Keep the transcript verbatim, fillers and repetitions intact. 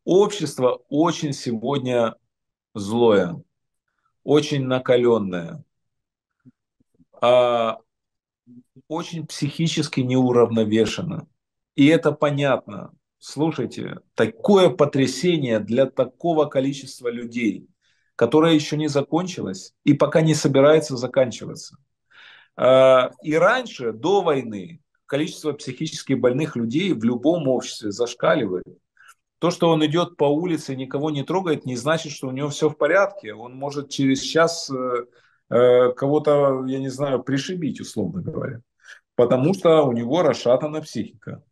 Общество очень сегодня злое, очень накаленное, а, очень психически неуравновешено. И это понятно. Слушайте, такое потрясение для такого количества людей, которое еще не закончилось и пока не собирается заканчиваться. А, И раньше, до войны, количество психически больных людей в любом обществе зашкаливает. То, что он идет по улице, никого не трогает, не значит, что у него все в порядке. Он может через час э, э, кого-то, я не знаю, пришибить, условно говоря. Потому что у него расшатана психика.